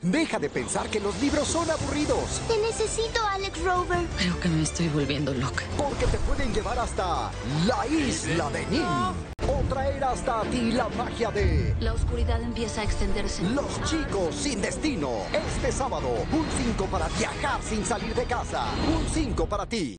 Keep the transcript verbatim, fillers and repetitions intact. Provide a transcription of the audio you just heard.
Deja de pensar que los libros son aburridos, Te necesito, Alex Rover. Creo que me estoy volviendo loca. porque te pueden llevar hasta la isla de Nim. O traer hasta ti la magia de La oscuridad empieza a extenderse. Los Chicos Sin Destino. Este sábado, un cinco para viajar sin salir de casa. Un cinco para ti.